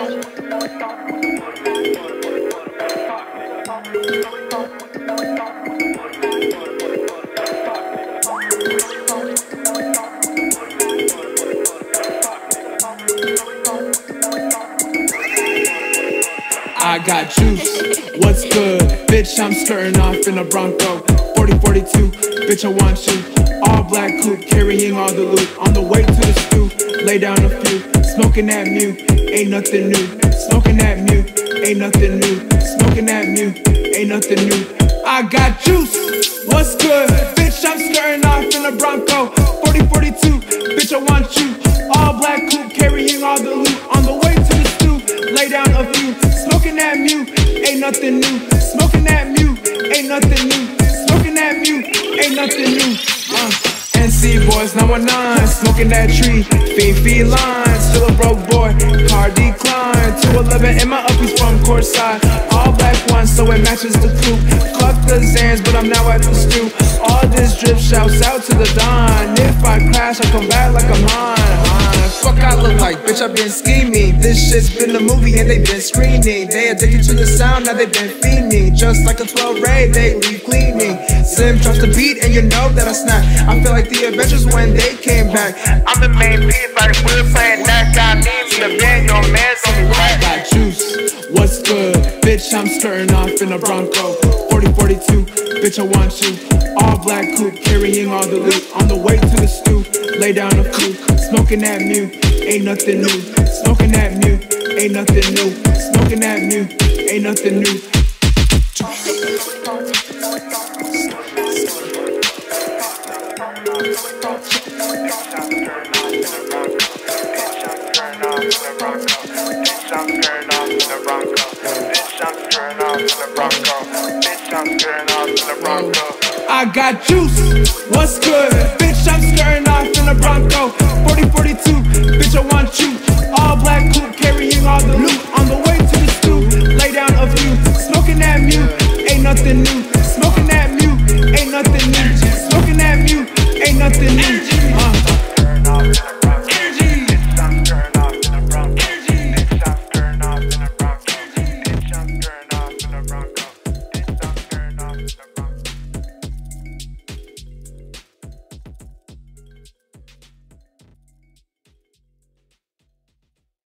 I got juice, what's good? Bitch, I'm skirting off in a Bronco 4042, bitch, I want you. All black coupe, carrying all the loot. On the way to the stew, lay down a few. Smoking that mu, ain't nothing new. Smoking that mu, ain't nothing new. Smoking that mu, ain't nothing new. I got juice, what's good? Bitch, I'm skirting off in a Bronco 4042, bitch, I want you. All black coupe, carrying all the loot. On the way to the stew, lay down a few. Smoking that mu, ain't nothing new. Smoking that mu, ain't nothing new. Smoking that mu, ain't nothing new. NC boys, 919, smoking that tree. Fiend line, still a broke boy. Car decline, 211 in my uppies from courtside. All black one, so it matches the coupe. Cluck the Zans, but I'm now at the stew. All this drip shouts out to the Don. If I crash, I come back like I'm on. Fuck I look like, bitch, I've been scheming. This shit's been a movie and they've been screening. They addicted to the sound, now they've been fiending. Just like a 12 raid, they leave cleaning. Slim drops the beat and you know that I snap. I feel like the Avengers when they came back. I'm the main piece, like we're playing that guy. Need me to bend your man so I got juice, what's good? Bitch, I'm skirting off in a Bronco 4042, bitch, I want you. All black coupe, carrying all the loot. On the way to the stew, lay down a few. Smoking that mu, ain't nothing new. Smoking that mu, ain't nothing new. Smoking that mu, ain't nothing new. I got juice, what's good? Bitch, I'm skirting off in a